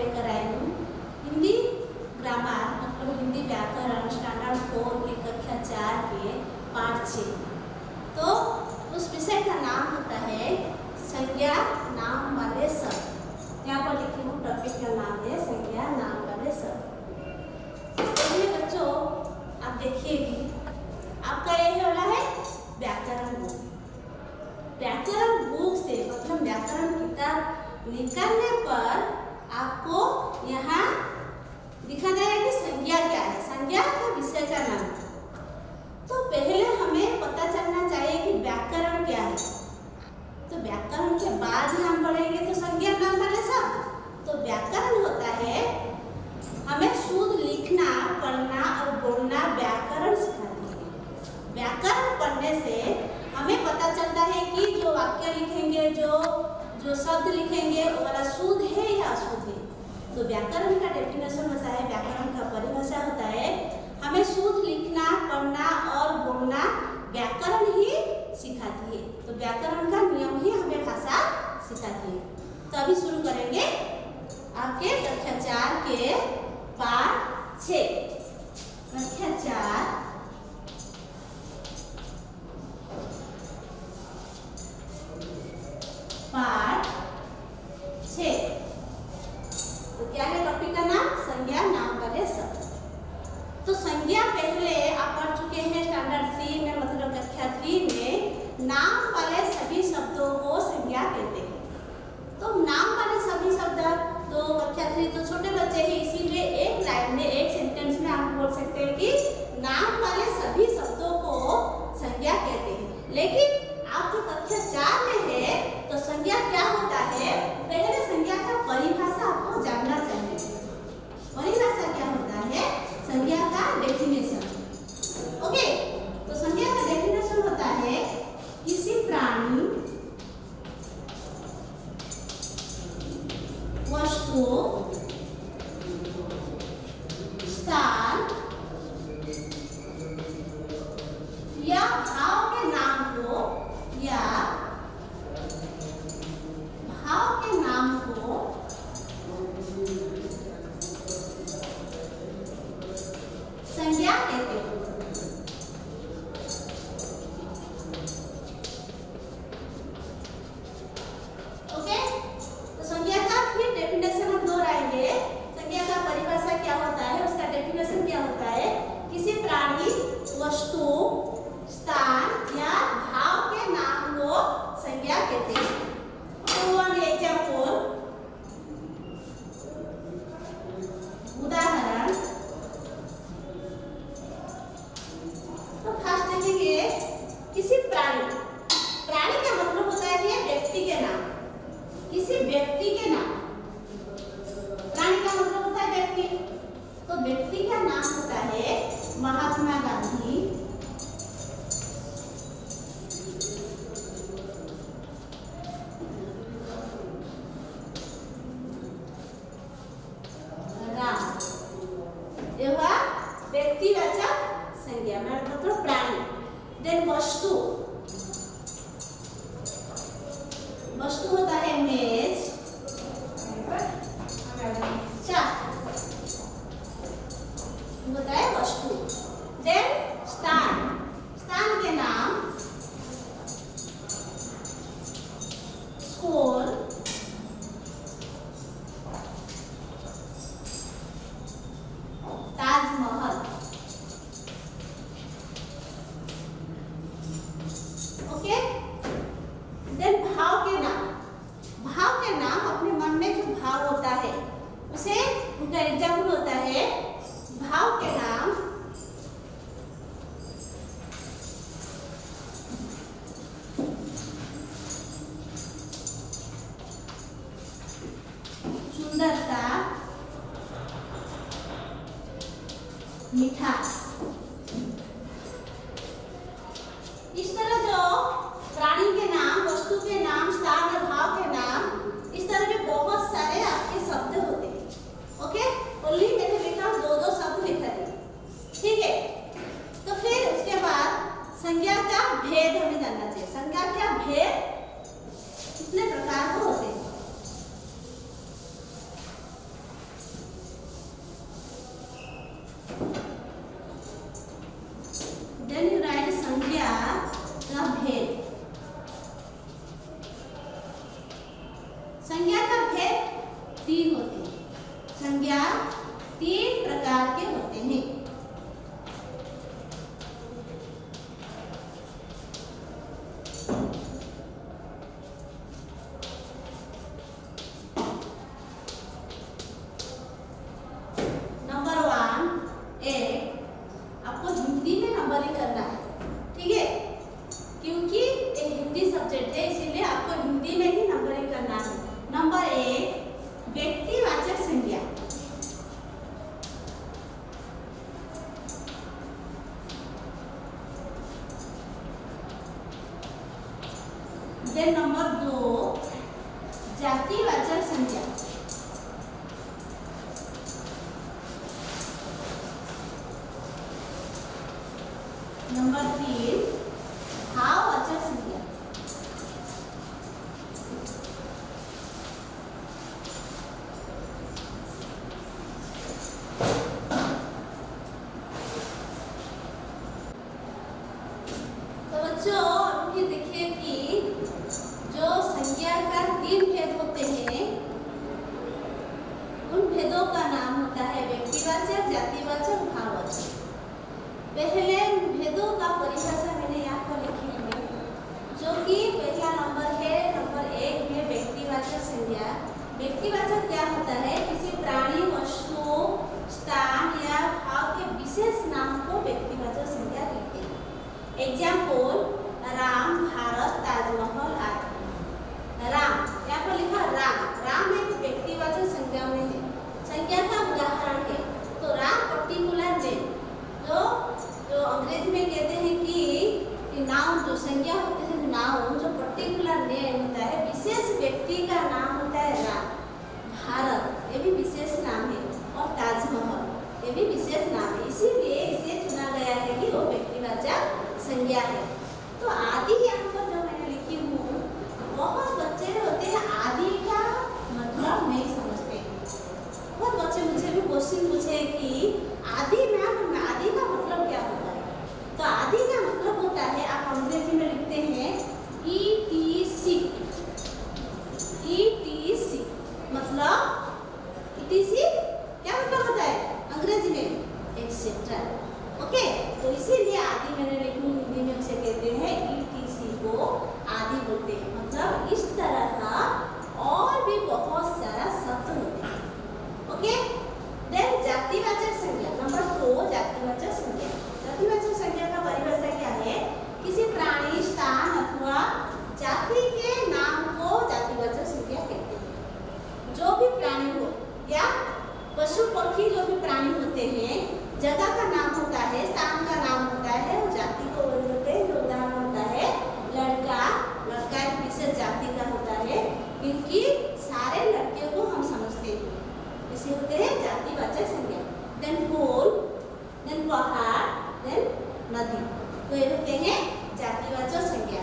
लेकर आई हूँ हिंदी ग्रामर मतलब हिंदी व्याकरण स्टैंडर्ड 4 के कक्षा 4 के पाठ 6। तो उस विषय का नाम होता है संज्ञा नाम वाले शब्द। यहाँ पर लिखी हूँ टॉपिक का नाम है संज्ञा नाम वाले शब्द। चलिए बच्चों आप देखिएगी आपका ये वाला है व्याकरण बुक। व्याकरण बुक से मतलब व्याकरण किताब निकालने पर आपको यहाँ लिखा जाएगा कि संज्ञा क्या है, संज्ञा का विषय का नाम। तो पहले हमें पता चलना चाहिए कि व्याकरण क्या है। तो व्याकरण के बाद ही हम पढ़ेंगे तो संज्ञा नाम वाले शब्द। तो व्याकरण होता है हमें शुद्ध लिखना पढ़ना और बोलना व्याकरण सिखाती है। व्याकरण पढ़ने से हमें पता चलता है कि जो वाक्य लिखेंगे जो शब्द लिखेंगे वो वाला शुद्ध है या अशुद्ध है। तो व्याकरण का डेफिनेशन होता है, व्याकरण का परिभाषा होता है हमें शुद्ध लिखना पढ़ना और बोलना व्याकरण ही सिखाती है। तो व्याकरण का नियम ही हमें भाषा सिखाती है। तो अभी शुरू करेंगे आपके कक्षा 4 के पाठ 6। कक्षा 4 पाठ 6। तो क्या है टॉपिक का नाम संज्ञा नाम वाले शब्द। तो संज्ञा पहले आप पढ़ चुके हैं स्टैंडर्ड 3 में मतलब कक्षा 3 में नाम वाले सभी शब्दों को संज्ञा कहते हैं। तो नाम वाले सभी शब्द तो कक्षा 3 तो छोटे बच्चे हैं इसीलिए एक लाइन में एक सेंटेंस में आप बोल सकते हैं कि नाम वाले सभी शब्दों को संज्ञा कहते हैं। लेकिन आप जो कक्षा 4 में है तो संज्ञा क्या होता है पहले संज्ञा का परिभाषा आपको जानना चाहिए। परिभाषा क्या होता है संज्ञा का डेफिनेशन। ओके तो संज्ञा का डेफिनेशन होता है किसी प्राणी वस्तु स्थान या भाव के नाम को या भाव के नाम को संज्ञा कहते हैं। ओके तो संज्ञा का फिर डेफिनेशन हम दोहराएंगे। संज्ञा का परिभाषा क्या होता है उसका डेफिनेशन क्या होता है किसी प्राणी वस्तु स्थान या भाव के नाम को संज्ञा कहते हैं। उदाहरण तो फर्स्ट देखेंगे किसी प्राणी का मतलब होता है कि व्यक्ति के नाम, किसी व्यक्ति के नाम। प्राणी का मतलब होता है व्यक्ति। तो व्यक्ति का नाम होता है महात्मा गांधी, व्यक्तिवाचक संज्ञा मतलब प्राणी। देन वस्तु होता है मेज होता है वस्तु। देन स्थान के नाम स्कूल ताजमहल। ओके देन भाव के नाम अपने मन में जो भाव होता है उसे उनका एग्जाम्पल होता है भाव के नाम सुंदरता मिठास। इस तरह जो प्राणी के नाम वस्तु के नाम स्थान और भाव के नाम इस तरह के बहुत सारे आपके शब्द होते हैं। ओके ओनली मैंने लिखा 2-2 शब्द लिखा थे। ठीक है तो फिर उसके बाद संज्ञा का भेद हमें जानना चाहिए। संज्ञा का भेद कितने प्रकार के होते हैं। तीन होते हैं। संज्ञा तीन प्रकार के होते हैं। नंबर 1 आपको हिंदी में नंबरिंग करना है, ठीक है, क्योंकि ये हिंदी सब्जेक्ट है इसीलिए आपको हिंदी में ही नंबरिंग करना है। नंबर 1 व्यक्तिवाचक संज्ञा। देन नंबर 2 जातिवाचक संज्ञा। नंबर 3 भाववाचक संज्ञा। तो बच्चों अभी देखिए कि जो संज्ञा का 3 भेद होते हैं, उन भेदों का नाम होता है व्यक्तिवाचक, जातिवाचक, भाववाचक। पहले भेदों का परिभाषा मैंने यहाँ पर लिखी है, जो कि पहला नंबर है, नंबर 1 है व्यक्तिवाचक संज्ञा। व्यक्तिवाचक क्या होता है? किसी प्राणी, वस्तु, स्थान या भाव के विशेष नाम को व्यक्तिवाचक संज्ञा कहते हैं। एग्जाम्पल राम, भारत, ताजमहल आदि। राम यहाँ पर लिखा राम, राम एक व्यक्तिवाचक संज्ञा में है, संज्ञा का उदाहरण है। तो राम पर्टिकुलर नेम, जो अंग्रेजी में कहते हैं कि नाउन, जो संज्ञा होते हैं नाउन, जो पर्टिकुलर नेम होता है, विशेष व्यक्ति का नाम होता है राम। भारत ये भी विशेष नाम है, और ताजमहल ये भी विशेष नाम है, इसीलिए इसे चुना गया है कि वो व्यक्तिवाचक संज्ञा है। तो आदि यहाँ पर जो मैंने लिखी हूँ, बहुत बच्चे होते हैं आदि का मतलब नहीं समझते। बहुत बच्चे मुझे भी क्वेश्चन पूछे कि आदि मैम, आदि का मतलब क्या होता है? तो आदि का मतलब होता है, आप अंग्रेजी में लिखते हैं ETC। ETC मतलब ETC क्या मतलब होता है अंग्रेजी में? एक्सेट्रा। ओके, तो इसीलिए आदि मैंने लिखी, हिंदी में उसे कहते हैं ETC को आदि बोलते हैं। मतलब इस तरह का और भी बहुत सारा शब्द होते हैं। ओके, देन जातिवाचक संज्ञा। नंबर 2 जातिवाचक संज्ञा। जातिवाचक संज्ञा का परिभाषा क्या है? किसी प्राणी, स्थान अथवा जाति के नाम को जातिवाचक संज्ञा कहते हैं। जो भी प्राणी हो या पशु पक्षी, जो भी प्राणी होते हैं, जगह का नाम होता है, स्थान का नाम होता है, और जाति को बोलते हैं। जो उदाहरण होता है लड़का, लड़का एक विशेष जाति का होता है, क्योंकि सारे लड़कियों को हम समझते हैं, इसे होते हैं जातिवाचक संज्ञा। देन फूल, देन पहाड़, देन नदी, तो ये होते हैं जातिवाचक संज्ञा।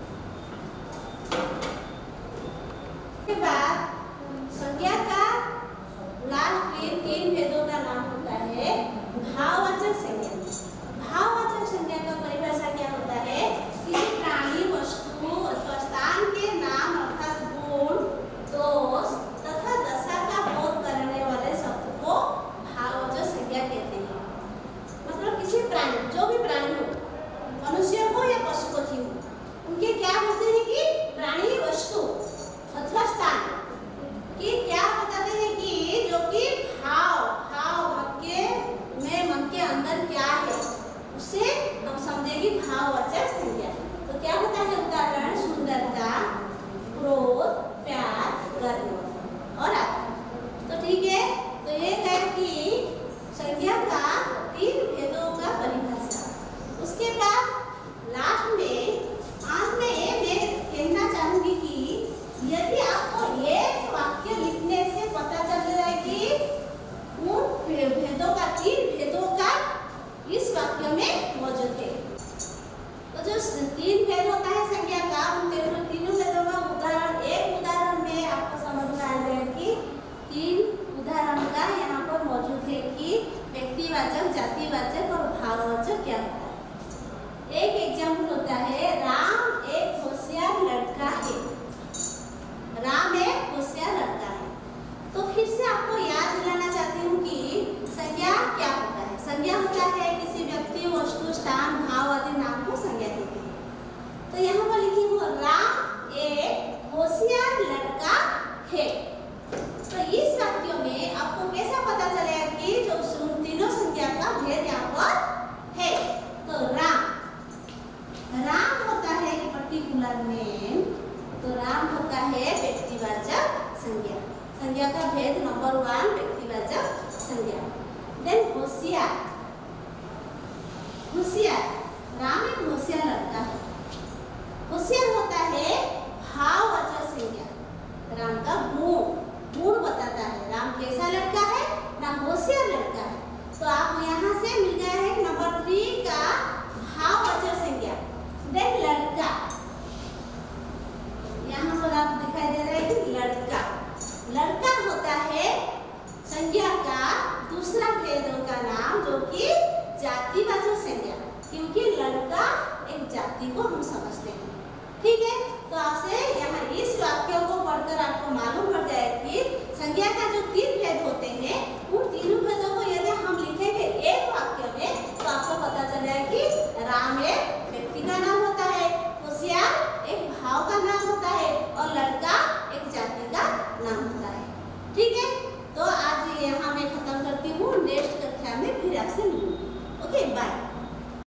के बाद संज्ञा का लास्ट 3 भेदों का नाम होता है भाववाचक संज्ञा। भाववाचक संज्ञा का परिभाषा क्या होता है? किसी प्राणी, वस्तु अथवा स्थान के नाम अर्थात गुण, दोष तथा दशा का बोध करने वाले शब्द को भाववाचक संज्ञा कहते हैं। मतलब किसी प्राणी, जो भी प्राणी हो, मनुष्य हो या पशु पक्षी हो, उनके क्या बोलते हैं कि प्राणी, वस्तु अथवा स्थान कि क्या बताते हैं कि जो कि भाव मन के अंदर क्या है, उसे हम समझेंगे भाववाचक संज्ञा। तो क्या होता है? उदाहरण सुंदरता, क्रोध, प्यार, गर्व और आदि। तो ठीक है, तो ये है कि संज्ञा का 3 भेदों का परिभाषा। उसके बाद लास्ट में, अंत में ये मैं कहना चाहूंगी कि यदि आपको एक वाक्य लिखने से पता चल जाए कि उन भेदों का, 3 भेदों का इस वाक्य में मौजूद है। तो जो 3 भेद होता है संज्ञा का, उन तीनों भेदों का उदाहरण, एक उदाहरण में आपको समझ में आ जाए कि 3 उदाहरण का यहाँ पर मौजूद है कि व्यक्तिवाचक संज्ञा। संज्ञा का भेद नंबर 1 व्यक्तिवाचक संज्ञा। देन होशियार। होशियार, राम एक होशियार लड़का है। होशियार होता है भाववाचक संज्ञा। राम का गुण बताता है, राम कैसा लड़का है ना, होशियार लड़का है। तो आप यहाँ से मिल गया है नंबर 3 का भाववाचक संज्ञा। देन लड़का, यहाँ पर आप दिखाई दे रहा है कि लड़का। लड़का होता है संज्ञा का दूसरा भेदों का नाम, जो कि जातिवाचक संज्ञा, क्योंकि लड़का एक जाति को हम समझते हैं। ठीक है, तो आपसे यहाँ इस वाक्य को पढ़कर आपको मालूम पड़ जाए कि संज्ञा का जो 3 भेद होते हैं, उन तीनों भेदों को यदि हम लिखेंगे एक वाक्य में, तो आपको पता चल जाए कि राम एक